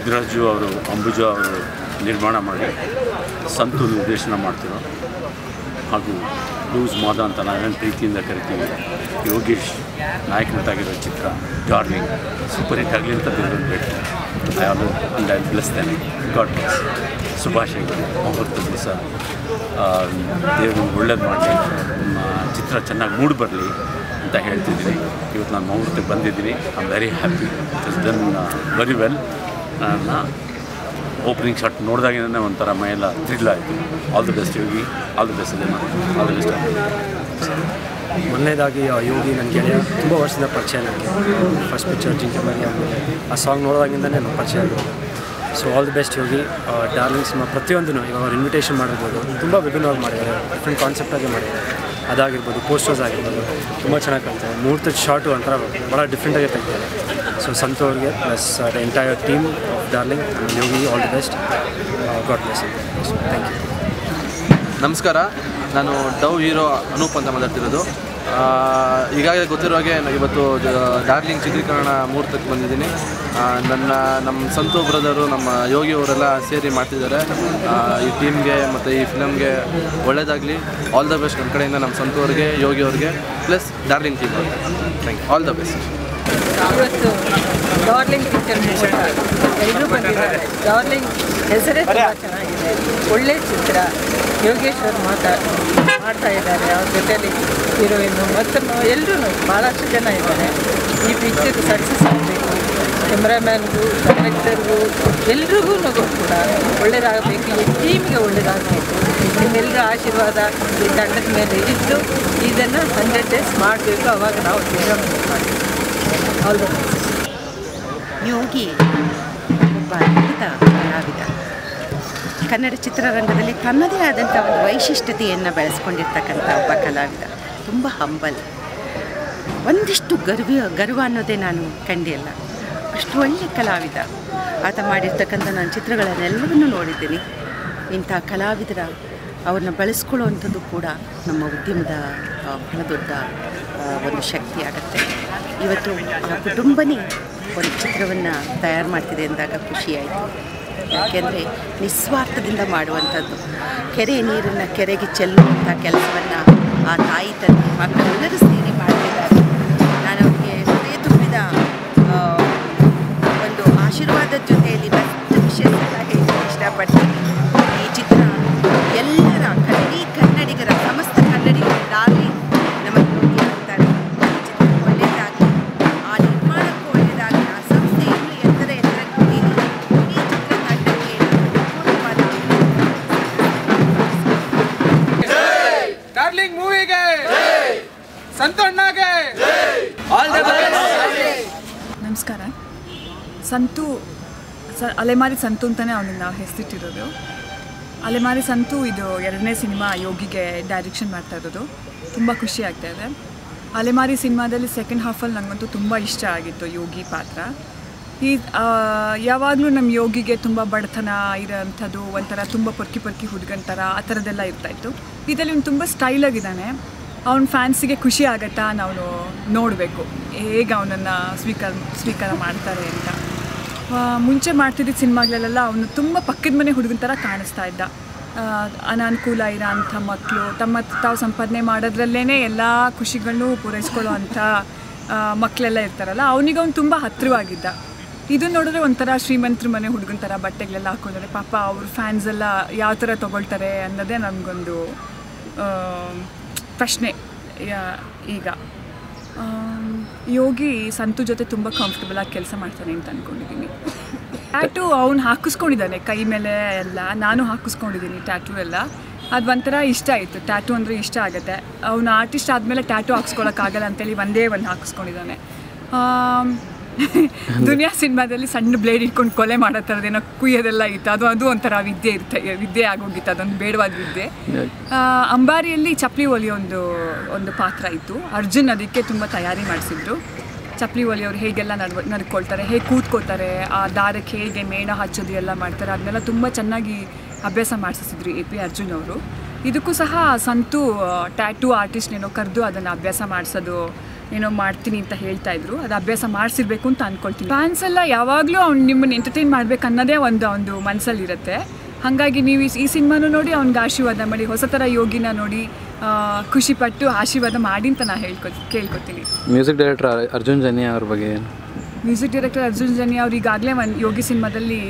ಸಿದ್ದರಾಜು ಅವರು, ಅಂಬುಜಾ ಅವರು ನಿರ್ಮಾಣ ಮಾಡಿ ಸಂತು ನಿರ್ದೇಶನ ಮಾಡ್ತಿರೋ ಹಾಗೂ ಲೂಸ್ ಮಾದ ಅಂತ ನಾವೇನು ಪ್ರೀತಿಯಿಂದ ಕರಿತೀವಿ, ಯೋಗೇಶ್ ನಾಯಕ ನಟಾಗಿರೋ ಚಿತ್ರ ಡಾರ್ಲಿಂಗ್ ಸೂಪರ್ ಹಿಟ್ ಆಗಲಿ ಅಂತ ದೇವರು ಬೇಕು. ಐ ಬ್ಲೆಸ್ತೇನೆ. God bless. ಶುಭಾಶಯಗಳು. ಮುಹೂರ್ತದ ದಿವಸ ದೇವರು ಒಳ್ಳೇದು ಮಾಡಲಿ, ಚಿತ್ರ ಚೆನ್ನಾಗಿ ಮೂಡಿ ಬರಲಿ ಅಂತ ಹೇಳ್ತಿದ್ದೀನಿ. ಇವತ್ತು ನಾನು ಮುಹೂರ್ತಕ್ಕೆ ಬಂದಿದ್ದೀನಿ. I am very happy. It is done very well. ನನ್ನ ಓಪನಿಂಗ್ ಶಾಟ್ ನೋಡಿದಾಗೇ ಒಂಥರ ಮೈಯೆಲ್ಲ ಥ್ರಿಲ್ ಆಯಿತು. All the best Yogi, all the best cinema, all the best. ಮೊದಲನೇದಾಗಿ ಯೋಗಿ ನನ್ನ ಗೆಳೆಯ, ತುಂಬ ವರ್ಷದ ಪರಿಚಯ ನನಗೆ. ಫಸ್ಟ್ ಪಿಕ್ಚರ್ ಜಿಂಕೆಮರಿ ಆದಮೇಲೆ ಆ ಸಾಂಗ್ ನೋಡೋದಾಗಿಂದನೇ ನನಗೆ ಪರಿಚಯ ಆಗಿರೋದು. So all the best Yogi. Darling cinema ಪ್ರತಿಯೊಂದೂ ಇವಾಗ ಅವ್ರು ಇನ್ವಿಟೇಷನ್ ಮಾಡಿರ್ಬೋದು, ತುಂಬ ವಿಭಿನ್ನವಾಗಿ ಮಾಡಿದ್ದಾರೆ, ಡಿಫ್ರೆಂಟ್ ಕಾನ್ಸೆಪ್ಟಾಗಿ ಮಾಡಿದ್ದಾರೆ. ಅದಾಗಿರ್ಬೋದು, ಪೋಸ್ಟರ್ಸ್ ಆಗಿರ್ಬೋದು, ತುಂಬ ಚೆನ್ನಾಗಿ ಕಾಣ್ತಾರೆ. ಮುಹೂರ್ತದ ಶಾರ್ಟು ಒಂಥರ ಭಾಳ ಡಿಫ್ರೆಂಟಾಗಿ ತೆಗ್ತಾರೆ. ಸೊ ಸಂತು ಅವ್ರಿಗೆ plus the entire team of darling and Yogi, all the best. God bless. Thank you. ನಮಸ್ಕಾರ. ನಾನು ಡವ್ ಹೀರೋ ಅನೂಪ್ ಅಂತ ಮಾತಾಡ್ತಿರೋದು. ಈಗಾಗಲೇ ಗೊತ್ತಿರೋ ಹಾಗೆ ಇವತ್ತು ಡಾರ್ಲಿಂಗ್ ಚಿತ್ರೀಕರಣ ಮುಹೂರ್ತಕ್ಕೆ ಬಂದಿದ್ದೀನಿ. ನಮ್ಮ ಸಂತು ಬ್ರದರು, ನಮ್ಮ ಯೋಗಿ ಅವರೆಲ್ಲ ಸೇರಿ ಮಾಡ್ತಿದ್ದಾರೆ. ಈ ಟೀಮ್ಗೆ ಮತ್ತು ಈ ಫಿಲಮ್ಗೆ ಒಳ್ಳೆಯದಾಗಲಿ. ಆಲ್ ದ ಬೆಸ್ಟ್ ನನ್ನ ಕಡೆಯಿಂದ ನಮ್ಮ ಸಂತು ಅವ್ರಿಗೆ, ಯೋಗಿ ಅವ್ರಿಗೆ, ಪ್ಲಸ್ ಡಾರ್ಲಿಂಗ್ ಟೀಮ್ ಅವ್ರಿಗೆ. Thank you. All the best. ಇವತ್ತು ಡಾರ್ಲಿಂಗ್ ಪಿಕ್ಚರ್ ಎಲ್ಲರೂ ಬಂದಿದ್ದಾರೆ. ಡಾರ್ಲಿಂಗ್ ಹೆಸರೇ ತುಂಬ ಚೆನ್ನಾಗಿದೆ, ಒಳ್ಳೆ ಚಿತ್ರ. ಯೋಗೇಶ್ ಅವರು ಮಾಡ್ತಾ ಇದ್ದಾರೆ. ಅವ್ರ ಜೊತೆಯಲ್ಲಿ ಹೀರೋಯಿನ್ನು ಮತ್ತು ಎಲ್ಲರೂ ಭಾಳಷ್ಟು ಜನ ಇದ್ದಾರೆ. ಈ ಪಿಕ್ಚರ್ ಸಕ್ಸಸ್ ಆಗಬೇಕು. ಕ್ಯಾಮ್ರಾಮ್ಯಾನ್ಗೂ, ಡೈರೆಕ್ಟರ್ಗೂ, ಎಲ್ರಿಗೂ ಕೂಡ ಒಳ್ಳೆಯದಾಗಬೇಕು. ಈ ಟೀಮಿಗೆ ಒಳ್ಳೆಯದಾಗಬೇಕು. ನಿಮ್ಮೆಲ್ಲರ ಆಶೀರ್ವಾದ ಈ ತಂಡದ ಮೇಲೆ ಇದ್ದು ಇದನ್ನು 100 days ಮಾಡಬೇಕು. ಆವಾಗ ನಾವು ವಿಜೃಂಭಣೆ ಮಾಡ್ತೀವಿ. All the best. ಯೋಗಿ ಒಬ್ಬ ಅದ್ಭುತ ಕಲಾವಿದ. ಕನ್ನಡ ಚಿತ್ರರಂಗದಲ್ಲಿ ತನ್ನದೇ ಆದಂಥ ಒಂದು ವೈಶಿಷ್ಟ್ಯತೆಯನ್ನು ಬೆಳೆಸ್ಕೊಂಡಿರ್ತಕ್ಕಂಥ ಒಬ್ಬ ಕಲಾವಿದ. ತುಂಬ ಹಂಬಲ್. ಒಂದಿಷ್ಟು ಗರ್ವ ಅನ್ನೋದೇ ನಾನು ಕಂಡಿಲ್ಲ. ಅಷ್ಟು ಒಳ್ಳೆಯ ಕಲಾವಿದ. ಆತ ಮಾಡಿರ್ತಕ್ಕಂಥ ನಾನು ಚಿತ್ರಗಳನ್ನೆಲ್ಲವನ್ನೂ ನೋಡಿದ್ದೀನಿ. ಇಂಥ ಕಲಾವಿದರ ಅವ್ರನ್ನ ಬೆಳೆಸ್ಕೊಳ್ಳುವಂಥದ್ದು ಕೂಡ ನಮ್ಮ ಉದ್ಯಮದ ಬಹಳ ದೊಡ್ಡ ಒಂದು ಶಕ್ತಿ ಆಗುತ್ತೆ. ಇವತ್ತು ಆ ಕುಟುಂಬನೇ ಒಂದು ಚಿತ್ರವನ್ನು ತಯಾರು ಮಾಡ್ತಿದೆ ಅಂದಾಗ ಖುಷಿಯಾಯಿತು. ಯಾಕೆಂದರೆ ನಿಸ್ವಾರ್ಥದಿಂದ ಮಾಡುವಂಥದ್ದು, ಕೆರೆ ನೀರನ್ನು ಕೆರೆಗೆ ಚೆಲ್ಲುವಂಥ ಕೆಲಸವನ್ನು ಆ ತಾಯಿ ತಂದೆ ಮಕ್ಕಳೆಲ್ಲರೂ ಸೇರಿ ಮಾಡ್ತಿದ್ದಾರೆ. ನಾನು ಅವ್ರಿಗೆ ಹೃದಯ ತುಂಬಿದ ಒಂದು ಆಶೀರ್ವಾದದ ಜೊತೆಯಲ್ಲಿ ಬೆಸ್ಟ್ ವಿಷಯಸ್ ಎಲ್ಲ ಹೇಳಲಿಕ್ಕೆ ಇಷ್ಟಪಡ್ತೀನಿ. ಈ ಚಿತ್ರ ಎಲ್ಲರ ಕನ್ನಡಿಗರ ಸಮಸ್ತ ಕನ್ನಡಿಗರ ಡಾರ್ಲಿಂಗ್ ನಮ್ಮ ಯೋಗಿ ಅಂತಾರೆ. ಈ ಚಿತ್ರ ಒಳ್ಳೆಯದಾಗಲಿ, ಆ ನಿರ್ಮಾಣಕ್ಕೂ ಒಳ್ಳೆಯದಾಗಲಿ, ಆ ಸಂಸ್ಥೆ ಇನ್ನೂ ಎತ್ತರಕ್ಕೆ ಈ ಚಿತ್ರತಂಡಕ್ಕೆ ಪೂರ್ಣವಾದ ಡಾರ್ಲಿಂಗ್ ಮೂವಿಗೆ ಸಂತೋಣ್ಣಗೆ ಆಲ್ ದಿ ಬೆಸ್ಟ್. ನಮಸ್ಕಾರ. ಸಂತು ಅಲೆಮಾರಿ ಸಂತು ಅಂತಲೇ ಅವನಿಗೆ ನಾವು ಹೆಸರಿಟ್ಟಿರೋದು. ಅಲೆಮಾರಿ ಸಂತು ಇದು 2ನೇ ಸಿನಿಮಾ ಯೋಗಿಗೆ ಡೈರೆಕ್ಷನ್ ಮಾಡ್ತಾ ಇರೋದು. ತುಂಬ ಖುಷಿ ಆಗ್ತಾಯಿದೆ. ಅಲೆಮಾರಿ ಸಿನಿಮಾದಲ್ಲಿ ಸೆಕೆಂಡ್ ಹಾಫಲ್ಲಿ ನನಗಂತೂ ತುಂಬ ಇಷ್ಟ ಆಗಿತ್ತು ಯೋಗಿ ಪಾತ್ರ. ಯಾವಾಗಲೂ ನಮ್ಮ ಯೋಗಿಗೆ ತುಂಬ ಬಡತನ ಇರೋಂಥದ್ದು, ಒಂಥರ ತುಂಬ ಪೊರ್ಕಿ ಹುಡುಗನ ಥರ ಆ ಥರದ್ದೆಲ್ಲ ಇರ್ತಾಯಿತ್ತು. ಇದರಲ್ಲಿ ಅವ್ನು ತುಂಬ ಸ್ಟೈಲಾಗಿದ್ದಾನೆ. ಅವ್ನ ಫ್ಯಾನ್ಸಿಗೆ ಖುಷಿ ಆಗತ್ತಾ ನಾವು ನೋಡಬೇಕು ಹೇಗೆ ಅವನನ್ನು ಸ್ವೀಕಾರ ಮಾಡ್ತಾರೆ ಅಂತ. ಮುಂಚೆ ಮಾಡ್ತಿದ್ದ ಸಿನಿಮಾಗಳಲ್ಲೆಲ್ಲ ಅವನು ತುಂಬ ಪಕ್ಕದ ಮನೆ ಹುಡುಗನ ಥರ ಕಾಣಿಸ್ತಾ ಇದ್ದ. ಅನಾನುಕೂಲ ಇರೋ ಅಂಥ ಮಕ್ಕಳು ತಾವು ಸಂಪಾದನೆ ಮಾಡೋದ್ರಲ್ಲೇ ಎಲ್ಲ ಖುಷಿಗಳನ್ನೂ ಪೂರೈಸ್ಕೊಳ್ಳೋ ಅಂಥ ಮಕ್ಕಳೆಲ್ಲ ಇರ್ತಾರಲ್ಲ, ಅವನಿಗೆ ಅವ್ನು ತುಂಬ ಹತ್ತಿರವಾಗಿದ್ದ. ಇದನ್ನು ನೋಡಿದ್ರೆ ಒಂಥರ ಶ್ರೀಮಂತರ ಮನೆ ಹುಡುಗನ ಥರ ಬಟ್ಟೆಗಳೆಲ್ಲ ಹಾಕೊಂಡಿದ್ದಾರೆ. ಪಾಪ ಅವ್ರ ಫ್ಯಾನ್ಸ್ ಎಲ್ಲ ಯಾವ ಥರ ತೊಗೊಳ್ತಾರೆ ಅನ್ನೋದೇ ನನಗೊಂದು ಪ್ರಶ್ನೆ. ಈಗ ಯೋಗಿ ಸಂತು ಜೊತೆ ತುಂಬ ಕಂಫರ್ಟಬಲಾಗಿ ಕೆಲಸ ಮಾಡ್ತಾನೆ ಅಂತ ಅಂದ್ಕೊಂಡಿದ್ದೀನಿ. ಟ್ಯಾಟೂ ಅವ್ನು ಹಾಕಿಸ್ಕೊಂಡಿದ್ದಾನೆ ಕೈ ಮೇಲೆ ಎಲ್ಲ, ನಾನು ಹಾಕಿಸ್ಕೊಂಡಿದ್ದೀನಿ ಟ್ಯಾಟೂ ಎಲ್ಲ. ಅದು ಒಂಥರ ಇಷ್ಟ ಆಯಿತು. ಟ್ಯಾಟೂ ಅಂದರೆ ಇಷ್ಟ ಆಗುತ್ತೆ. ಅವನು ಆರ್ಟಿಸ್ಟ್ ಆದಮೇಲೆ ಟ್ಯಾಟೂ ಹಾಕ್ಸ್ಕೊಳಕ್ಕಾಗಲ್ಲ ಅಂತೇಳಿ ಒಂದೇ ಒಂದು ಹಾಕಿಸ್ಕೊಂಡಿದ್ದಾನೆ. ದುನಿಯಾ ಸಿನಿಮಾದಲ್ಲಿ ಸಣ್ಣ ಬ್ಲೇಡ್ ಇಟ್ಕೊಂಡು ಕೊಲೆ ಮಾಡೋ ಥರದ್ದೇನೋ ಕುಯ್ಯೋದೆಲ್ಲ ಇತ್ತು. ಅದು ಒಂಥರ ವಿದ್ಯೆ ಆಗೋಗಿತ್ತು. ಅದೊಂದು ಬೇಡವಾದ ವಿದ್ಯೆ. ಅಂಬಾರಿಯಲ್ಲಿ ಚಪ್ಪಲಿ ಒಲಿಯೋ ಒಂದು ಪಾತ್ರ ಇತ್ತು. ಅರ್ಜುನ್ ಅದಕ್ಕೆ ತುಂಬ ತಯಾರಿ ಮಾಡಿಸಿದ್ರು. ಚಪ್ಪಲಿ ಒಲಿಯೋರು ಹೇಗೆಲ್ಲ ನಡ್ಕೊಳ್ತಾರೆ, ಹೇಗೆ ಕೂತ್ಕೋತಾರೆ, ಆ ದಾರಕ್ಕೆ ಹೇಗೆ ಮೇಣ ಹಚ್ಚೋದು ಎಲ್ಲ ಮಾಡ್ತಾರೆ, ಅದನ್ನೆಲ್ಲ ತುಂಬ ಚೆನ್ನಾಗಿ ಅಭ್ಯಾಸ ಮಾಡಿಸಿದ್ರು AP ಅರ್ಜುನ್ ಅವರು. ಇದಕ್ಕೂ ಸಹ ಸಂತು ಟ್ಯಾಟೂ ಆರ್ಟಿಸ್ಟ್ನೇನೋ ಕರೆದು ಅದನ್ನು ಅಭ್ಯಾಸ ಮಾಡಿಸೋದು ಏನೋ ಮಾಡ್ತೀನಿ ಅಂತ ಹೇಳ್ತಾ ಇದ್ರು. ಅದು ಅಭ್ಯಾಸ ಮಾಡಿಸಿರ್ಬೇಕು ಅಂತ ಅಂದ್ಕೊಳ್ತೀನಿ. ಫ್ಯಾನ್ಸ್ ಎಲ್ಲ ಯಾವಾಗಲೂ ಅವ್ನು ನಿಮ್ಮನ್ನು ಎಂಟರ್ಟೈನ್ ಮಾಡಬೇಕು ಅನ್ನೋದೇ ಒಂದು ಮನಸ್ಸಲ್ಲಿರುತ್ತೆ. ಹಾಗಾಗಿ ನೀವು ಈ ಸಿನಿಮಾನು ನೋಡಿ ಅವ್ನಿಗೆ ಆಶೀರ್ವಾದ ಮಾಡಿ, ಹೊಸ ಥರ ಯೋಗಿನ ನೋಡಿ ಖುಷಿಪಟ್ಟು ಆಶೀರ್ವಾದ ಮಾಡಿ ಅಂತ ನಾನು ಕೇಳ್ಕೊತೀನಿ. ಮ್ಯೂಸಿಕ್ ಡೈರೆಕ್ಟರ್ ಅರ್ಜುನ್ ಜನ್ಯ ಅವ್ರ ಬಗ್ಗೆ ಏನು? ಮ್ಯೂಸಿಕ್ ಡೈರೆಕ್ಟರ್ ಅರ್ಜುನ್ ಜನ್ಯ ಅವ್ರು ಈಗಾಗಲೇ ಒಂದು ಯೋಗಿ ಸಿನಿಮಾದಲ್ಲಿ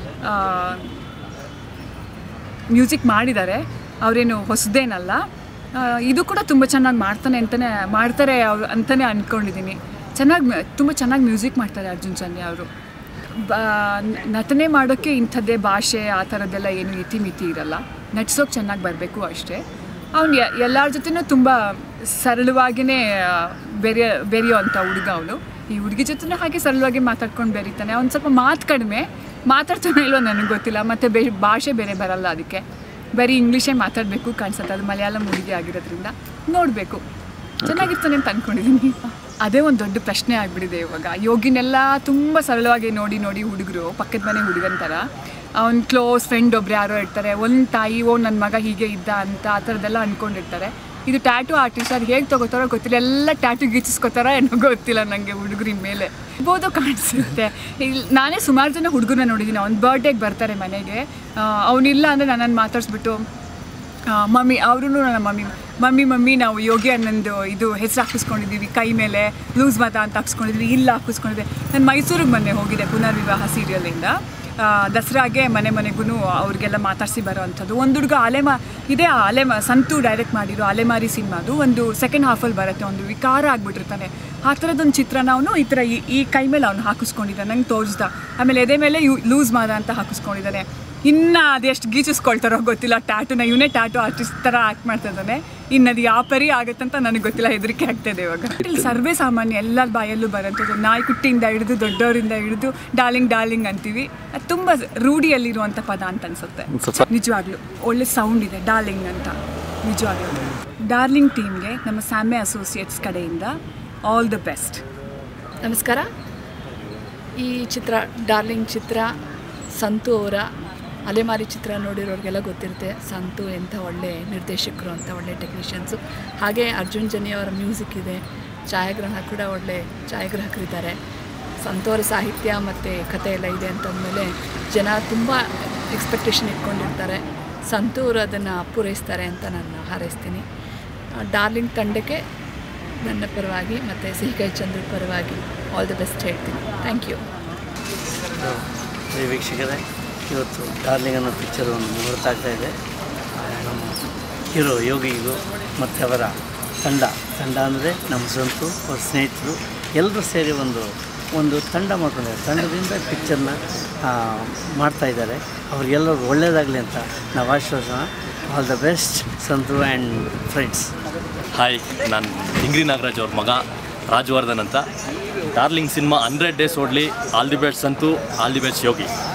ಮ್ಯೂಸಿಕ್ ಮಾಡಿದ್ದಾರೆ. ಅವರೇನು ಹೊಸದೇನಲ್ಲ. ಇದು ಕೂಡ ತುಂಬ ಚೆನ್ನಾಗಿ ಮಾಡ್ತಾರೆ ಅಂತಲೇ ಅಂದ್ಕೊಂಡಿದ್ದೀನಿ. ತುಂಬ ಚೆನ್ನಾಗಿ ಮ್ಯೂಸಿಕ್ ಮಾಡ್ತಾರೆ ಅರ್ಜುನ್ ಜನ್ಯ ಅವರು. ನಟನೆ ಮಾಡೋಕ್ಕೆ ಇಂಥದ್ದೇ ಭಾಷೆ ಆ ಥರದ್ದೆಲ್ಲ ಏನು ಇತಿಮಿತಿ ಇರಲ್ಲ. ನಟಿಸೋಕೆ ಚೆನ್ನಾಗಿ ಬರಬೇಕು ಅಷ್ಟೇ. ಅವನು ಎಲ್ಲರ ಜೊತೆನೂ ತುಂಬ ಸರಳವಾಗಿಯೇ ಬೆರೆಯೋ ಅಂಥ ಹುಡುಗ ಅವನು. ಈ ಹುಡುಗಿ ಜೊತೆನೂ ಹಾಗೆ ಸರಳವಾಗಿ ಮಾತಾಡ್ಕೊಂಡು ಬೆರೀತಾನೆ. ಅವ್ನು ಸ್ವಲ್ಪ ಮಾತು ಕಡಿಮೆ, ಮಾತಾಡ್ತಾನೆ ಇಲ್ವೋ ನನಗೆ ಗೊತ್ತಿಲ್ಲ. ಮತ್ತು ಭಾಷೆ ಬೇರೆ ಬರಲ್ಲ, ಅದಕ್ಕೆ ಬರೀ ಇಂಗ್ಲೀಷೇ ಮಾತಾಡಬೇಕು ಕಾಣಿಸುತ್ತೆ. ಅದು ಮಲಯಾಳಂ ಹುಡುಗಿ ಆಗಿರೋದ್ರಿಂದ ನೋಡಬೇಕು. ಚೆನ್ನಾಗಿರ್ತಾನೆ ಅಂತ ಅಂದ್ಕೊಂಡಿದ್ದೀನಿ. ಅದೇ ಒಂದು ದೊಡ್ಡ ಪ್ರಶ್ನೆ ಆಗಿಬಿಟ್ಟಿದೆ ಇವಾಗ. ಯೋಗಿನೆಲ್ಲ ತುಂಬ ಸರಳವಾಗಿ ನೋಡಿ ಹುಡುಗರು ಪಕ್ಕದ ಮನೆ ಹುಡುಗನ ಥರ ಅವ್ನ ಕ್ಲೋಸ್ ಫ್ರೆಂಡ್ ಒಬ್ರು ಯಾರೋ ಇರ್ತಾರೆ, ಒಂದು ತಾಯಿ ನನ್ನ ಮಗ ಹೀಗೆ ಇದ್ದ ಅಂತ ಆ ಥರದ್ದೆಲ್ಲ ಅಂದ್ಕೊಂಡಿರ್ತಾರೆ. ಇದು ಟ್ಯಾಟೂ ಆರ್ಟಿಸ್ಟ್ ಅದು ಹೇಗೆ ತೊಗೋತಾರೋ ಗೊತ್ತಿಲ್ಲ, ಎಲ್ಲ ಟ್ಯಾಟೂ ಗೀಚಿಸ್ಕೋತಾರೋ ಏನೋ ಗೊತ್ತಿಲ್ಲ ನನಗೆ. ಹುಡುಗರಿನ ಮೇಲೆ ಬೋದು ಕಾಣಿಸುತ್ತೆ. ನಾನೇ ಸುಮಾರು ಜನ ಹುಡುಗರನ್ನ ನೋಡಿದ್ದೀನಿ. ಅವ್ನ ಬರ್ಡೇಗೆ ಬರ್ತಾರೆ ಮನೆಗೆ, ಅವನಿಲ್ಲ ಅಂದರೆ ನನ್ನನ್ನು ಮಾತಾಡಿಸ್ಬಿಟ್ಟು ಮಮ್ಮಿ, ಅವರು ನನ್ನ ಮಮ್ಮಿ ನಾವು ಯೋಗಿ ಅನ್ನೊಂದು ಇದು ಹೆಸರು ಹಾಕಿಸ್ಕೊಂಡಿದ್ದೀವಿ, ಕೈ ಮೇಲೆ ಲೂಸ್ ಮತ ಅಂತ ಹಾಕಿಸ್ಕೊಂಡಿದ್ವಿ, ಇಲ್ಲ ಹಾಕಿಸ್ಕೊಂಡಿದ್ದೆ. ನಾನು ಮೈಸೂರಿಗೆ ಮೊನ್ನೆ ಹೋಗಿದ್ದೆ ಪುನರ್ವಿವಾಹ ಸೀರಿಯಲಿಂದ. ದಸರಾಗೆ ಮನೆಗೂ ಅವ್ರಿಗೆಲ್ಲ ಮಾತಾಡಿಸಿ ಬರೋ ಅಂಥದ್ದು. ಒಂದು ಹುಡುಗ ಸಂತು ಡೈರೆಕ್ಟ್ ಮಾಡಿರೋ ಅಲೆಮಾರಿ ಸಿನಿಮಾದು ಒಂದು ಸೆಕೆಂಡ್ ಹಾಫಲ್ಲಿ ಬರುತ್ತೆ. ಒಂದು ವಿಕಾರ ಆಗಿಬಿಟ್ಟಿರ್ತಾನೆ. ಆ ಥರದೊಂದು ಚಿತ್ರನ ಅವನು ಈ ಥರ ಈ ಕೈ ಮೇಲೆ ಅವನು ಹಾಕಿಸ್ಕೊಂಡಿದ್ದಾನೆ, ನಂಗೆ ತೋರಿಸ್ದ. ಆಮೇಲೆ ಎದೆ ಮೇಲೆ ಲೂಸ್ ಮಾದ ಅಂತ ಹಾಕಿಸ್ಕೊಂಡಿದ್ದಾನೆ. ಇನ್ನು ಅದೆಷ್ಟು ಗೀಚಿಸ್ಕೊಳ್ತಾರೋ ಗೊತ್ತಿಲ್ಲ ಟ್ಯಾಟೂನ. ಇವನೇ ಟ್ಯಾಟೂ ಆರ್ಟಿಸ್ಟ್ ಥರ ಆ್ಯಕ್ಟ್ ಮಾಡ್ತಾ ಇದ್ದಾನೆ. ಇನ್ನು ಅದು ಯಾವ ಪರಿ ಆಗುತ್ತಂತ ನನಗೆ ಗೊತ್ತಿಲ್ಲ, ಹೆದರಿಕೆ ಆಗ್ತಾಯಿದೆ ಇವಾಗ. ಇಲ್ಲಿ ಸರ್ವೇ ಸಾಮಾನ್ಯ ಎಲ್ಲರ ಬಾಯಲ್ಲೂ ಬರೋಂಥದ್ದು. ನಾಯಿಕುಟ್ಟಿಯಿಂದ ಹಿಡಿದು ದೊಡ್ಡವರಿಂದ ಹಿಡಿದು ಡಾರ್ಲಿಂಗ್ ಅಂತೀವಿ. ಅದು ತುಂಬ ರೂಢಿಯಲ್ಲಿರುವಂಥ ಪದ ಅಂತ ಅನಿಸುತ್ತೆ. ನಿಜವಾಗ್ಲೂ ಒಳ್ಳೆ ಸೌಂಡ್ ಇದೆ ಡಾರ್ಲಿಂಗ್ ಅಂತ. ನಿಜವಾಗ್ಲೂ ಡಾರ್ಲಿಂಗ್ ಟೀಮ್ಗೆ ನಮ್ಮ ಸ್ಯಾಮೆ ಅಸೋಸಿಯೇಟ್ಸ್ ಕಡೆಯಿಂದ ಆಲ್ ದ ಬೆಸ್ಟ್. ನಮಸ್ಕಾರ. ಈ ಚಿತ್ರ ಡಾರ್ಲಿಂಗ್ ಚಿತ್ರ ಸಂತು ಅವರ ಅಲೆಮಾರಿ ಚಿತ್ರ ನೋಡಿರೋರಿಗೆಲ್ಲ ಗೊತ್ತಿರುತ್ತೆ. ಸಂತು ಎಂಥ ಒಳ್ಳೆ ನಿರ್ದೇಶಕರು ಅಂತ, ಒಳ್ಳೆ ಟೆಕ್ನಿಷಿಯನ್ಸು. ಹಾಗೆ ಅರ್ಜುನ್ ಜನ್ಯ ಅವರ ಮ್ಯೂಸಿಕ್ ಇದೆ, ಛಾಯಾಗ್ರಹಣ ಕೂಡ ಒಳ್ಳೆ ಛಾಯಾಗ್ರಾಹಕರಿದ್ದಾರೆ. ಸಂತು ಅವರ ಸಾಹಿತ್ಯ ಮತ್ತು ಕಥೆ ಎಲ್ಲ ಇದೆ ಅಂತಂದಮೇಲೆ ಜನ ತುಂಬ ಎಕ್ಸ್ಪೆಕ್ಟೇಷನ್ ಇಟ್ಕೊಂಡಿರ್ತಾರೆ. ಸಂತು ಅವರು ಅದನ್ನು ಪೂರೈಸ್ತಾರೆ ಅಂತ ನಾನು ಹಾರೈಸ್ತೀನಿ. ಡಾರ್ಲಿಂಗ್ ತಂಡಕ್ಕೆ ನನ್ನ ಪರವಾಗಿ ಮತ್ತು ಸಿಹಿಕೈ ಚಂದ್ರ ಪರವಾಗಿ ಆಲ್ ದಿ ಬೆಸ್ಟ್ ಹೇಳ್ತೀನಿ. Thank you. ವೀಕ್ಷಕರೇ, ಇವತ್ತು ಡಾರ್ಲಿಂಗ್ ಅನ್ನೋ ಪಿಕ್ಚರ್ ಒಂದು ಮುಹೂರ್ತ ಆಗ್ತಾಯಿದೆ. ನಮ್ಮ ಹೀರೋ ಯೋಗಿಗೂ ಮತ್ತು ಅವರ ತಂಡ ಅಂದರೆ ನಮ್ಮ ಸಂತು, ಅವ್ರ ಸ್ನೇಹಿತರು ಎಲ್ಲರೂ ಸೇರಿ ಒಂದು ತಂಡ ಮಾಡ್ಕೊಂಡಿದ್ದಾರೆ. ತಂಡದಿಂದ ಪಿಕ್ಚರ್ನ ಮಾಡ್ತಾಯಿದ್ದಾರೆ. ಅವ್ರಿಗೆಲ್ಲರೂ ಒಳ್ಳೆಯದಾಗಲಿ ಅಂತ ನಾವು ಆಶೀರ್ವದಿಸೋಣ. All the best Santhu and friends. Hi, ನಾನು ಇಂಗ್ರಿ ನಾಗರಾಜ್ ಅವ್ರ ಮಗ ರಾಜವರ್ಧನ್ ಅಂತ. ಡಾರ್ಲಿಂಗ್ ಸಿನಿಮಾ 100 ಡೇಸ್ ಓಡಲಿ. All the best Santhu, all the best Yogi.